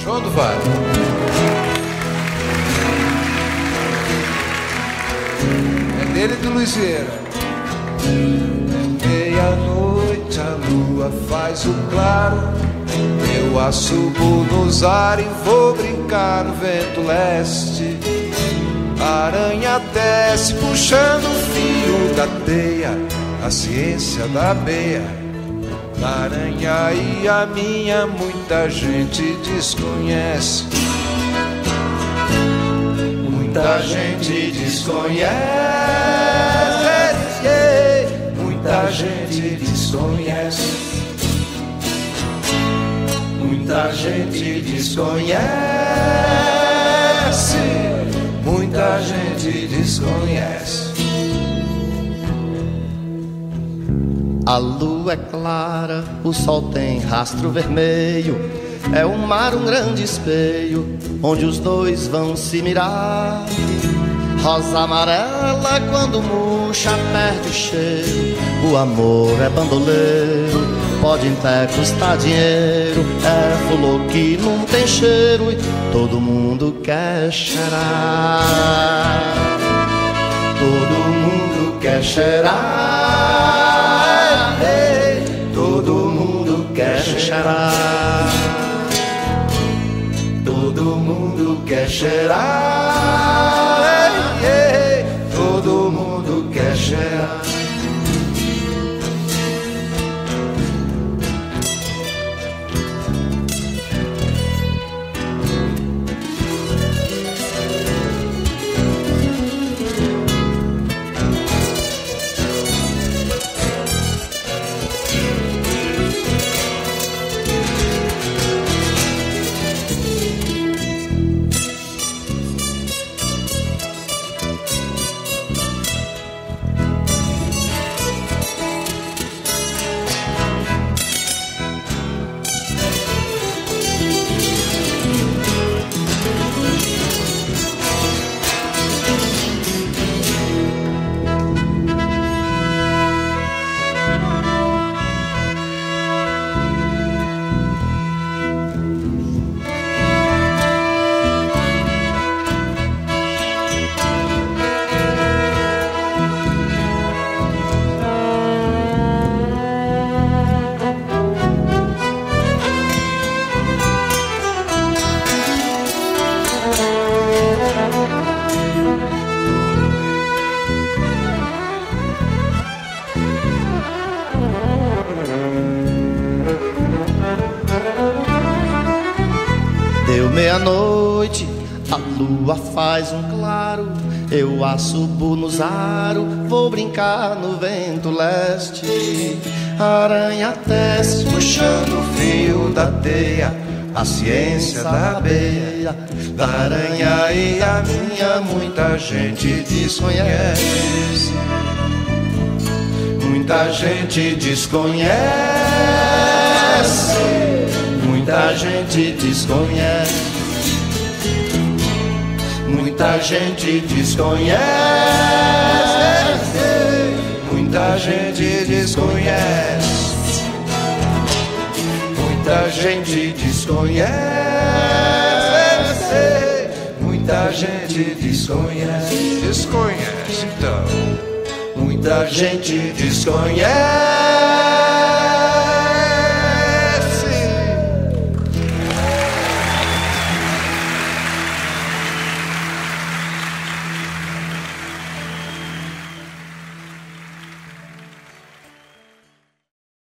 João do Vale. É dele e do Luiz Vieira. Meia-noite a lua faz o claro, eu assumo nos ares e vou brincar no vento leste. A aranha desce puxando o fio da teia, a ciência da beia. Da aranha e a minha muita gente desconhece. Muita gente desconhece. Muita gente desconhece. Muita gente desconhece. Muita gente desconhece. A lua é clara, o sol tem rastro vermelho. É o mar um grande espelho, onde os dois vão se mirar. Rosa amarela quando murcha perde o cheiro. O amor é bandoleiro, pode até custar dinheiro. É flor que não tem cheiro e todo mundo quer cheirar. Todo mundo quer cheirar. Todo mundo quer cheirar. Todo mundo quer cheirar. Todo mundo quer cheirar. Deu meia-noite, a lua faz um claro. Eu assubo nos aros, vou brincar no vento leste. A aranha desce puxando o fio da teia, a ciência da beia. Da aranha e a minha muita gente desconhece. Muita gente desconhece. Muita gente desconhece. Muita gente desconhece. Muita gente desconhece. Muita gente desconhece. Muita gente desconhece. Desconhece então. Muita gente desconhece.